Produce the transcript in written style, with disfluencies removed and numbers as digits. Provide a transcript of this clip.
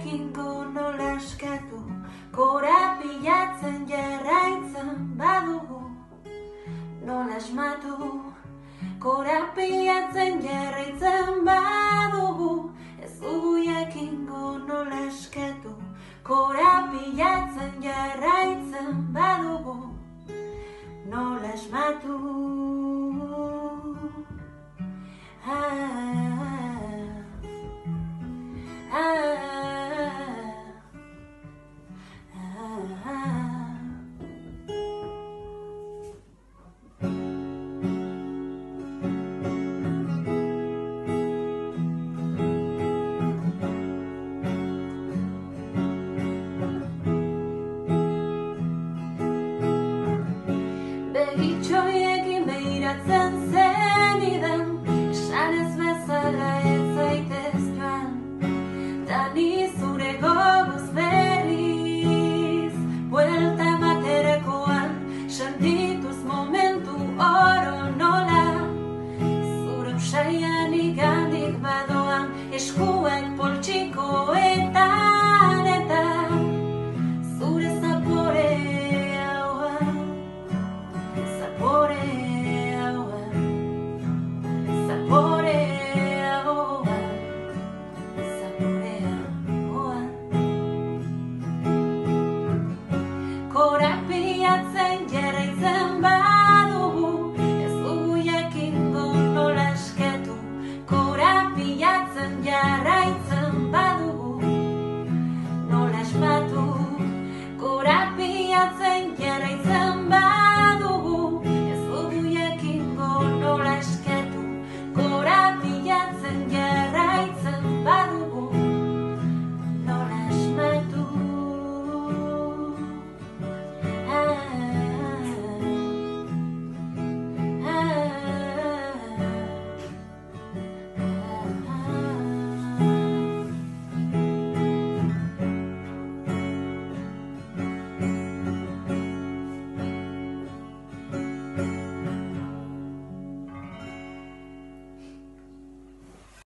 jakingo nola eskatu, korapilatzen jarraitzen badugu. Nola asmatu, korapilatzen jarraitzen badugu. Ez dugu jakingo nola eskatu, korapilatzen jarraitzen badugu. Nola asmatu. Begitxoiekin behiratzen zenidan, esan ez bezala ez zaitez joan. Ta ni zure gogoz berriz, buelta ematerakoan, sentituz momentu oro nola. Zure usaian igandik badoan, eskuek